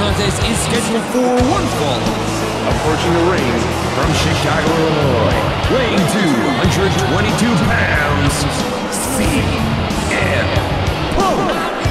contest is scheduled for one fall. Approaching the ring from Chicago, Illinois, weighing 222 pounds, CM Punk.